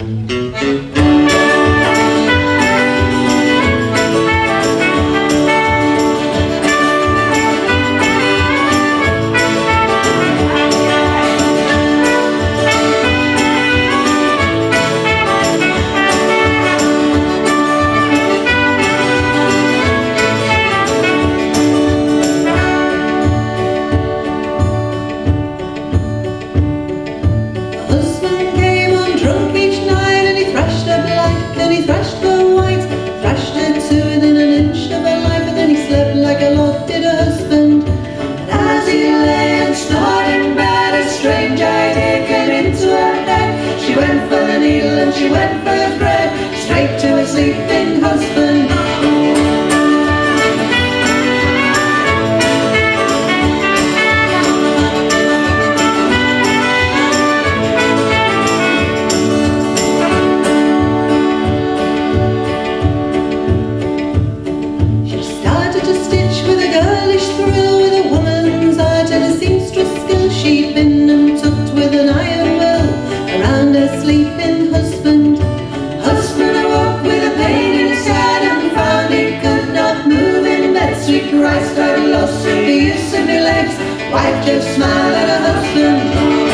She went for the thread, straight to her sleeping husband. She started to stitch with a girlish thrill, with a woman's art and a seamstress skill. She'd been and tucked with an iron will around her sleeping husband. Husband awoke with a pain in his side and found he could not move in bed. Sweet Christ, I'd lost the use of my legs. Wife just smiled at her husband.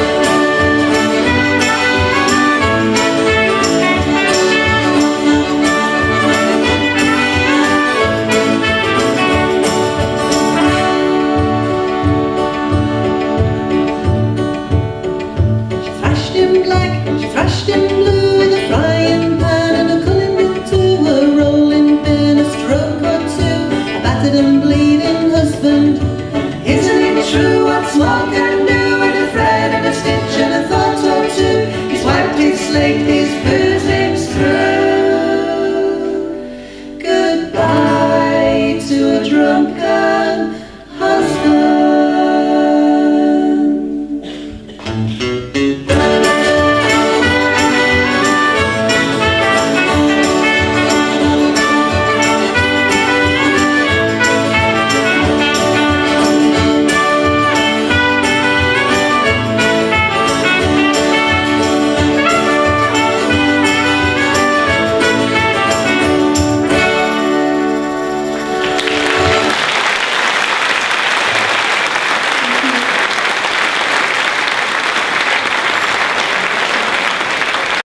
She thrashed him blue with a frying pan and a culling bit too, a rolling pin, a stroke or two, a battered and bleeding husband. Isn't it true what smoke can do, with a thread and a stitch and a thought or two? He's wiped his slate, his food